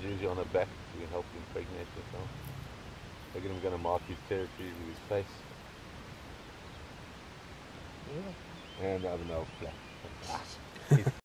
usually on her back, so you can help impregnate yourself. Look at him going to mark his territory with his face. Yeah. And the other male's flat.